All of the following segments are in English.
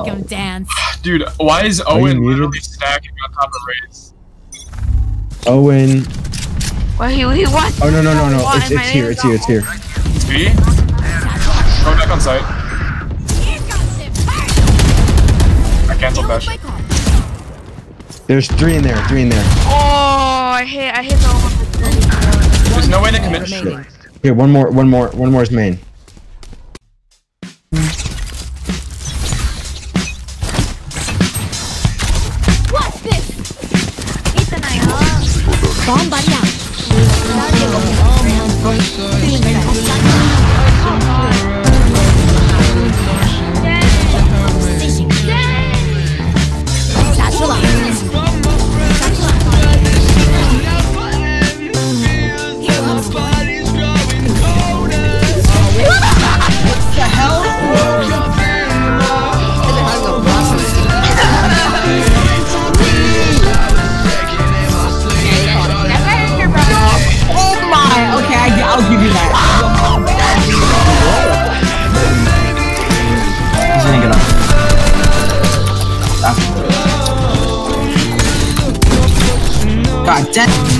him dance. Dude, why is Owen literally stacking on top of Raze? Owen. Well, he wants. Oh no. It's here. It's here. It's B? Going back on site. I canceled that shit. There's 3 in there. Oh, I hit the one. There's no way to commit shit. Here, one more is main. What's this? Bomb buddy out. I'll give you that. He's gonna get off. God damn.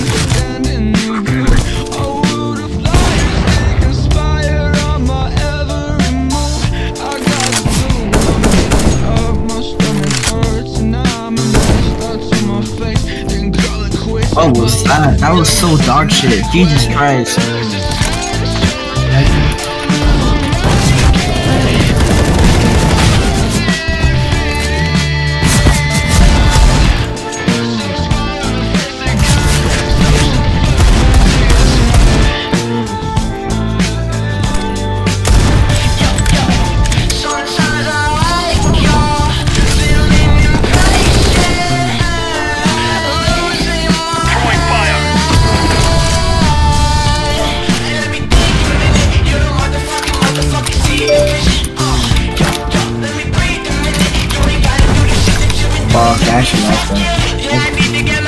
What was that? That was so dog shit. Jesus Christ. Fuck, I actually like that.